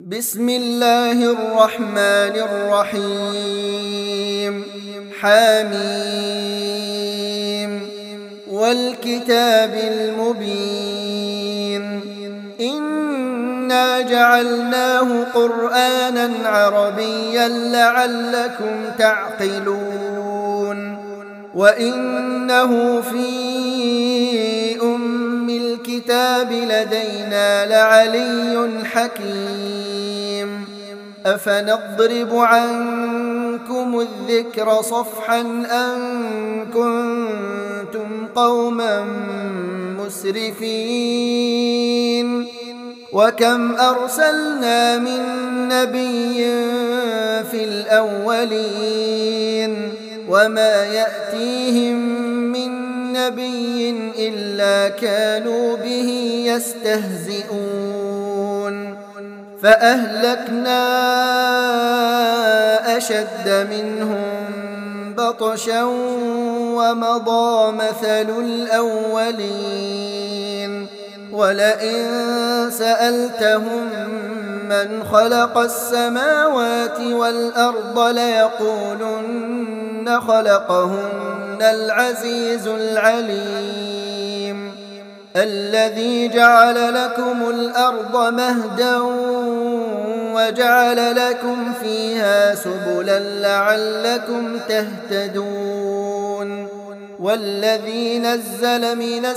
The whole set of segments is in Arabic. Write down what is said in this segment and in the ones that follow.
بسم الله الرحمن الرحيم. حميم والكتاب المبين. إنا جعلناه قرآنا عربيا لعلكم تعقلون. وإنه في الكتاب لدينا لعلي حكيم. أفنضرب عنكم الذكر صفحا أن كنتم قوما مسرفين. وكم أرسلنا من نبي في الأولين وما يأتيهم من نبي إلا كانوا به يستهزئون. فأهلكنا أشد منهم بطشا ومضى مثل الأولين. ولئن سألتهم من خلق السماوات والأرض ليقولن خلقهن العزيز العليم. الذي جعل لكم الأرض مهدا وجعل لكم فيها سبلا لعلكم تهتدون. والذي نزل من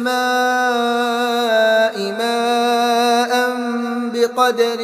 السماء ماء بقدر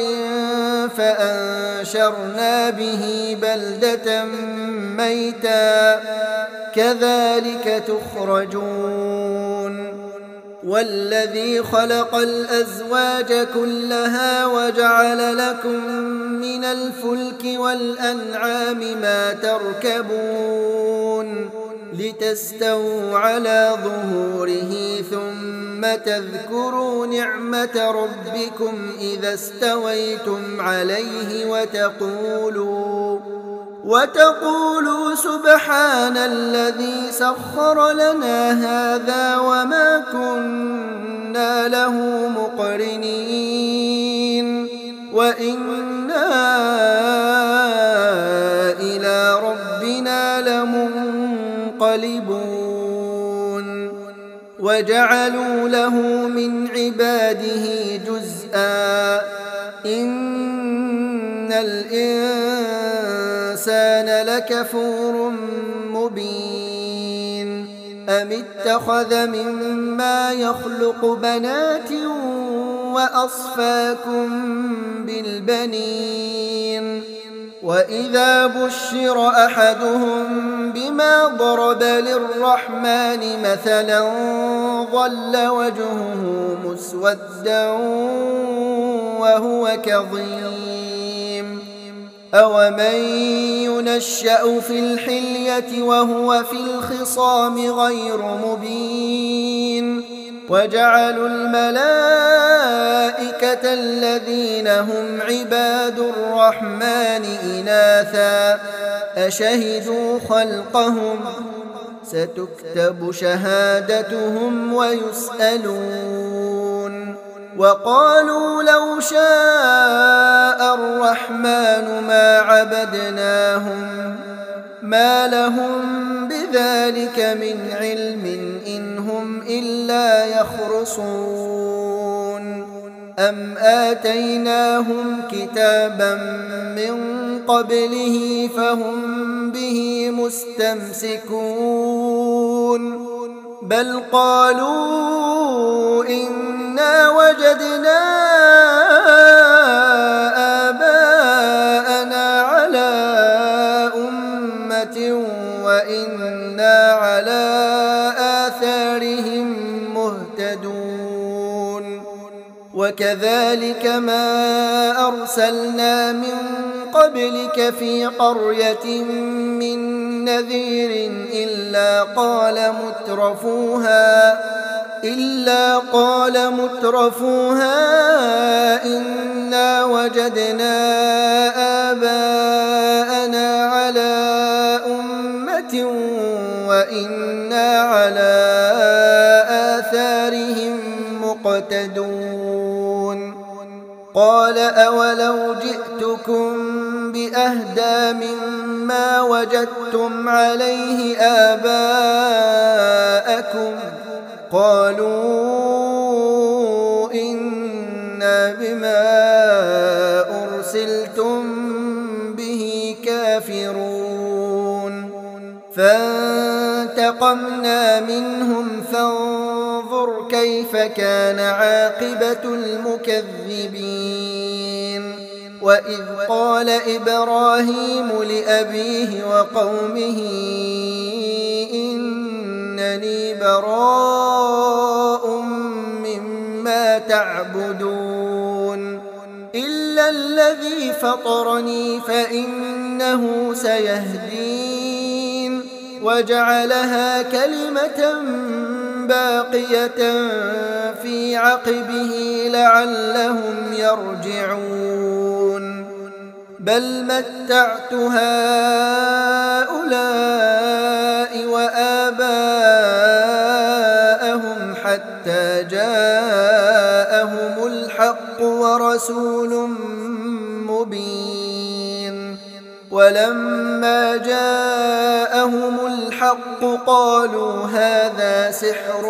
فأنشرنا به بلدة ميتا كذلك تخرجون. والذي خلق الأزواج كلها وجعل لكم من الفلك والأنعام ما تركبون لتستووا على ظهوره ثم تذكروا نعمة ربكم إذا استويتم عليه وتقولوا سبحان الذي سخر لنا هذا وما كنا له مقرنين وإنا إلى ربنا لمنقلبون. وجعلوا له من عباده جزءا. إن الإنسان لكفور مبين. أم اتخذ مما يخلق بنات وأصفاكم بالبنين. وإذا بشر أحدهم بما ضرب للرحمن مثلا ظل وجهه مسودا وهو كظيم. أومن ينشأ في الحلية وهو في الخصام غير مبين. وجعلوا الملائكة الذين هم عباد الرحمن إناثا أشهدوا خلقهم ستكتب شهادتهم ويسألون. وقالوا لو شاء الرحمن ما عبدناهم ما لهم بذلك من علم إن هم إلا يخرصون. أم آتيناهم كتابا من قبله فهم به مستمسكون. بل قالوا إنا وجدنا آباءنا على أمة وإنا على آثارهم مهتدون. وكذلك ما أرسلنا من قبلك في قرية من نذير إلا قال مترفوها إنا وجدنا آباءنا على أمة وإنا على آثارهم مقتدون. قال أولو جئتكم بأهدى مما وجدتم عليه آباءكم قالوا إنا بما أرسلتم به كافرون فانتقمنا منهم فانظر كيف كان عاقبة المكذبين وإذ قال إبراهيم لأبيه وقومه إنني براء مما تعبدون إلا الذي فطرني فإنه سيهدين وجعلها كلمة باقية في عقبه لعلهم يرجعون بل متعت هؤلاء وآباءهم حتى جاءهم الحق ورسول مبين ولما جاءهم الحق قالوا هذا سحر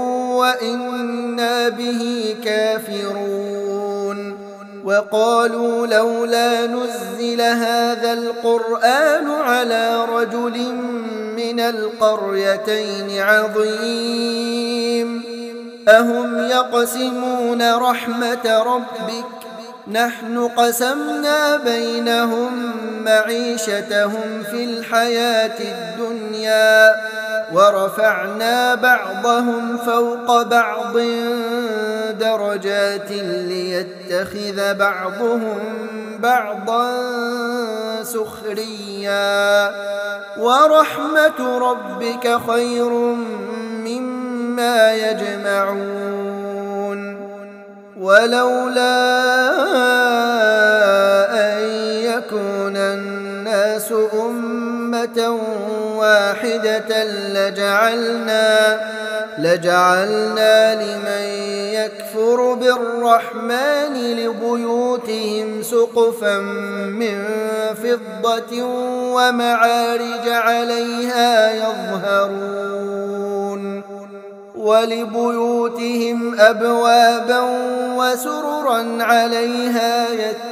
وإنا به كافرون وقالوا لولا نزل هذا القرآن على رجل من القريتين عظيم أهم يقسمون رحمة ربك نحن قسمنا بينهم معيشتهم في الحياة الدنيا ورفعنا بعضهم فوق بعض درجات ليتخذ بعضهم بعضا سخريا ورحمة ربك خير مما يجمعون ولولا أن يكون الناس أمة واحدة لجعلنا لمن يكفر بالرحمن لبيوتهم سقفا من فضة ومعارج عليها يظهرون ولبيوتهم أبوابا وسررا عليها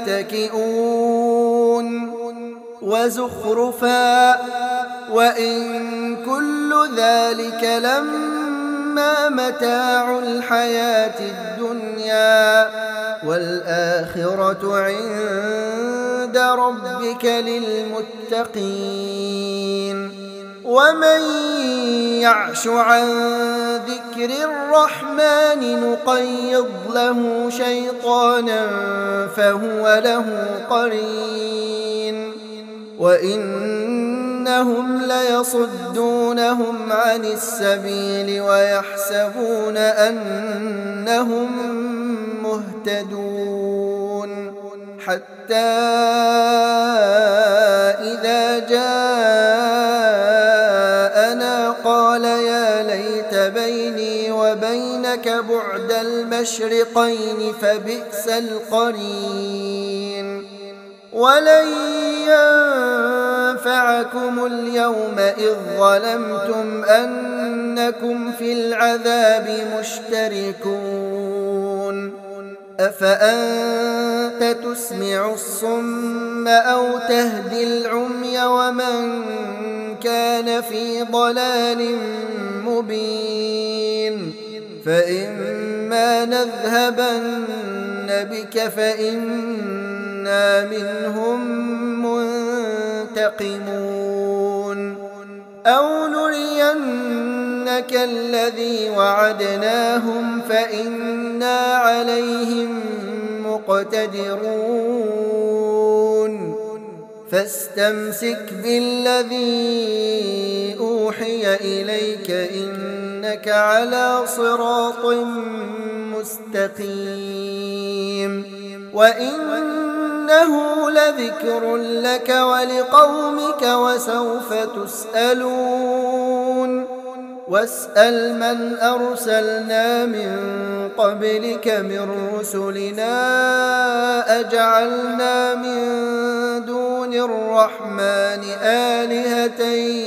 يتكئون وزخرفا وإن كل ذلك لما متاع الحياة الدنيا والآخرة عند ربك للمتقين ومن يعش عن ذكر الرحمن نقيض له شيطانا فهو له قرين وإنهم ليصدونهم عن السبيل ويحسبون أنهم مهتدون حتى إذا جاءنا قال يا ليت بيني وبينك بعد المشرقين فبئس القرين ولن ينفعكم اليوم إذ ظلمتم أنكم في العذاب مشتركون أفأنت تسمع الصم أو تهدي العمي ومن كان في ضلال مبين فإما نذهبن بك فإنا منهم منتقمون أو نرينك الذي وعدناهم فإنا عليهم مقتدرون فاستمسك بالذي أوحي إليك إنك على صراط مستقيم وإنه لذكر لك ولقومك وسوف تسألون واسأل من أرسلنا من قبلك من رسلنا أجعلنا من دون الرحمن آلهة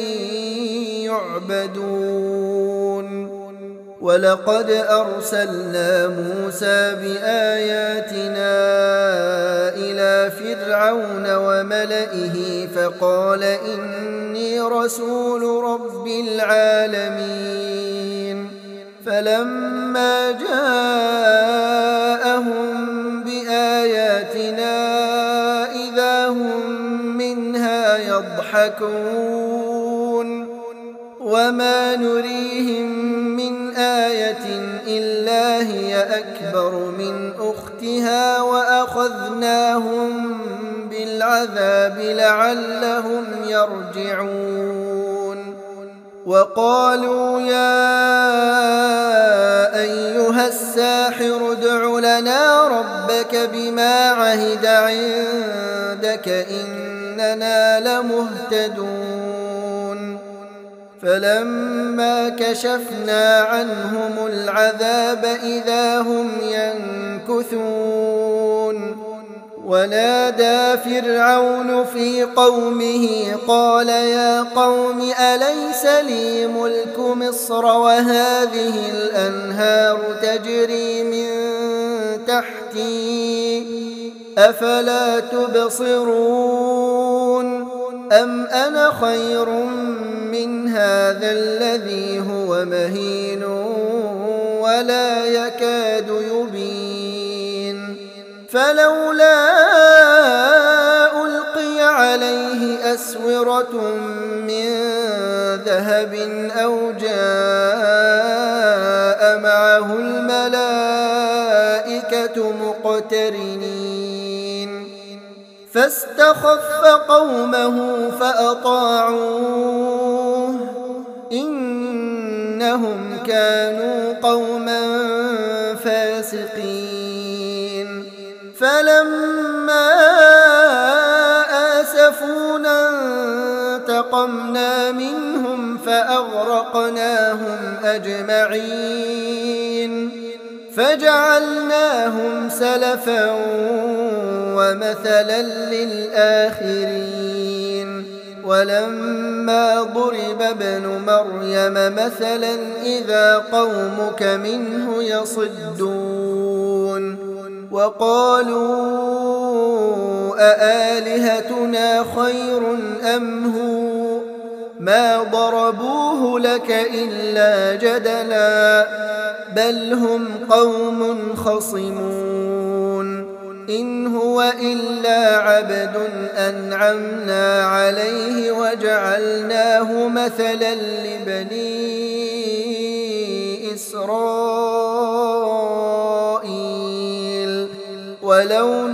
يعبدون ولقد أرسلنا موسى بآياتنا إلى فرعون وملئه فقال إني رسول رب العالمين فلما جاءهم بآياتنا إذا هم منها يضحكون وما نريهم من آية إلا هي أكبر من أختها وأخذناهم بالعذاب لعلهم يرجعون وقالوا يا أيها الساحر ادع لنا ربك بما عهد عندك إننا لمهتدون فلما كشفنا عنهم العذاب إذا هم ينكثون ونادى فرعون في قومه قال يا قوم أليس لي ملك مصر وهذه الأنهار تجري من تحتي أفلا تبصرون أم أنا خير من هذا الذي هو مهين ولا يكاد يبين فلولا ألقي عليه أسورة من ذهب أو جاء معه الملائكة مقترنين فاستخف قومه فأطاعوه إنهم كانوا قوما فاسقين فلما آسفونا انتقمنا منهم فأغرقناهم أجمعين فجعلناهم سلفا ومثلا للآخرين ولما ضرب ابن مريم مثلا إذا قومك منه يصدون وقالوا أآلهتنا خير أم هو ما ضربوه لك إلا جدلا بل هم قوم خصمون إن هو إلا عبد أنعمنا عليه وجعلناه مثلا لبني إسرائيل ولو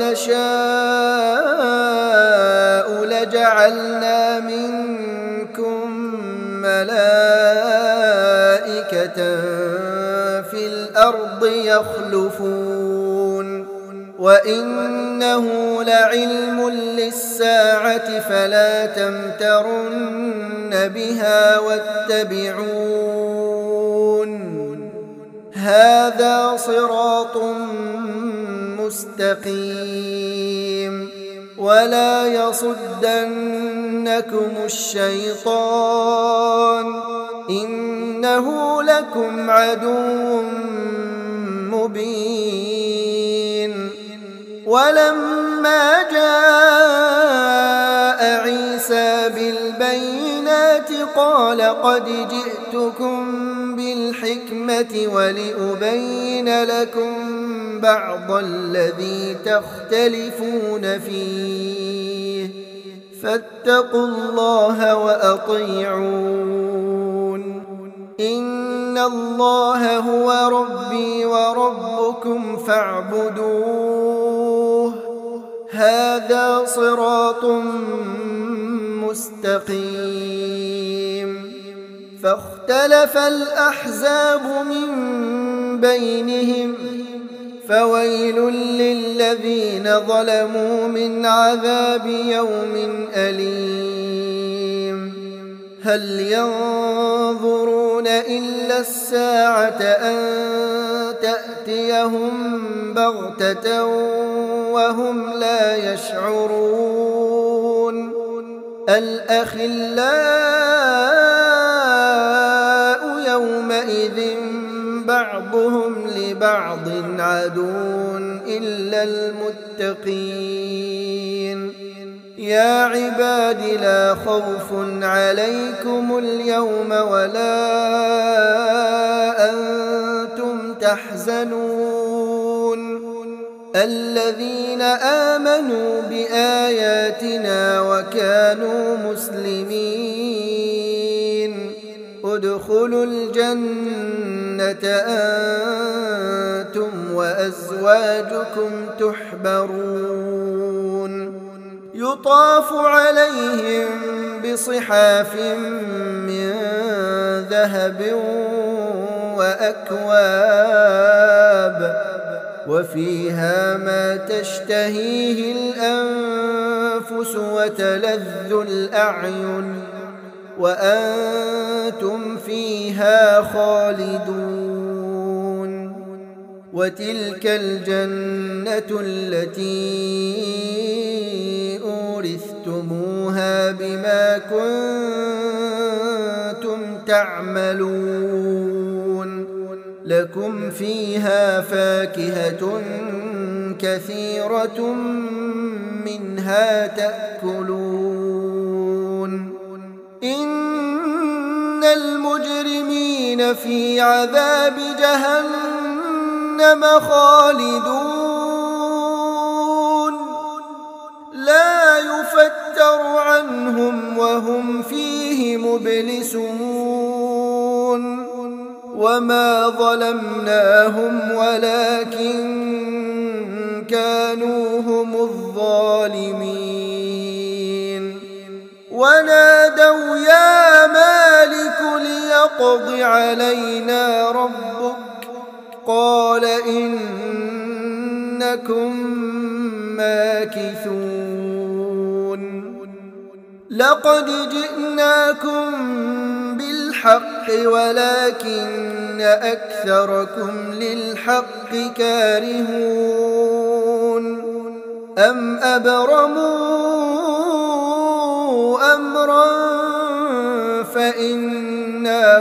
نشاء لجعلنا منكم ملائكة في الأرض يخلفون وإنه لعلم للساعة فلا تمترن بها واتبعون هذا صراط مستقيم ولا يصدنكم الشيطان إنه لكم عدو مبين ولما جاء عيسى بالبينات قال قد جئتكم بالحكمة ولأبين لكم بعض الذي تختلفون فيه فاتقوا الله وأطيعون إن الله هو ربي وربكم فاعبدوه هذا صراط مستقيم فاختلف الأحزاب من بينهم فويل للذين ظلموا من عذاب يوم أليم هل ينظرون إلا الساعة أن تأتيهم بغتة وهم لا يشعرون الأخلاء يومئذ بعضهم لبعض عدو إلا المتقين يا عباد لا خوف عليكم اليوم ولا أنتم تحزنون الذين آمنوا بآياتنا وكانوا مسلمين ادخلوا الجنة أنتم وأزواجكم تحبرون يطاف عليهم بصحاف من ذهب وأكواب وفيها ما تشتهيه الأنفس وتلذ الأعين وأنتم فيها خالدون وتلك الجنة التي أورثتموها بما كنتم تعملون لكم فيها فاكهة كثيرة منها تأكلون إن المجرمين في عذاب جهنم خالدون لا يفتر عنهم وهم فيه مبلسون وما ظلمناهم ولكن كانوا هم الظالمين ونادوا يا مالك ليقض علينا ربك قال إنكم ماكثون لقد جئناكم بالحق ولكن أكثركم للحق كارهون أم أبرموا أمرا فإنا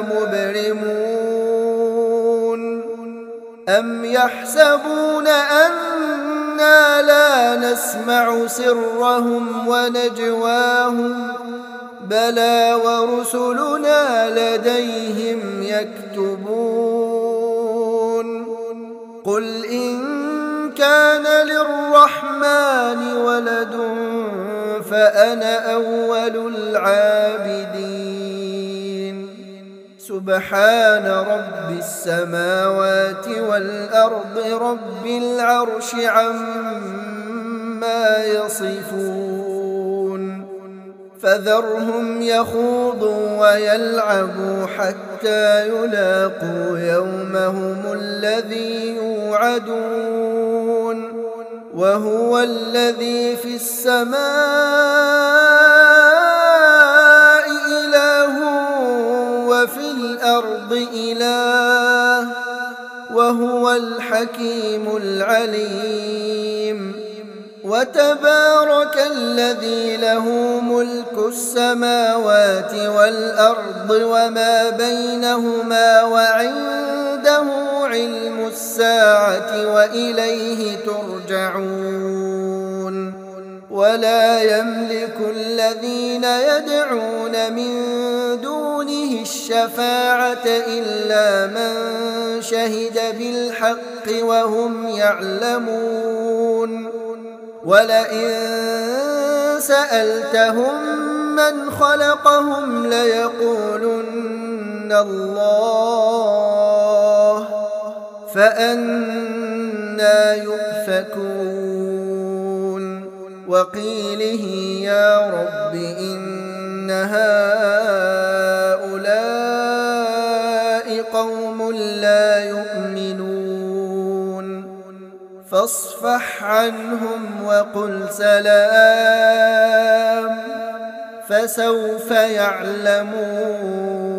مبرمون أم يحسبون أنا لا نسمع سرهم ونجواهم بلى ورسلنا لديهم يكتبون قل إن كان للرحمن ولد فأنا أول العابدين سبحان رب السماوات والأرض رب العرش عما يصفون فذرهم يخوضوا ويلعبوا حتى يلاقوا يومهم الذي يوعدون وهو الذي في السماء إله وفي الأرض إله وهو الحكيم العليم وتبارك الذي له ملك السماوات والأرض وما بينهما وعنده علم الساعة وإليه ترجعون ولا يملك الذين يدعون من دونه الشفاعة إلا من شهد بالحق وهم يعلمون ولئن سألتهم من خلقهم ليقولن الله فأنى يؤفكون وقيله يا رب إن هؤلاء قوم لا يؤمنون فاصفح عنهم وقل سلام فسوف يعلمون.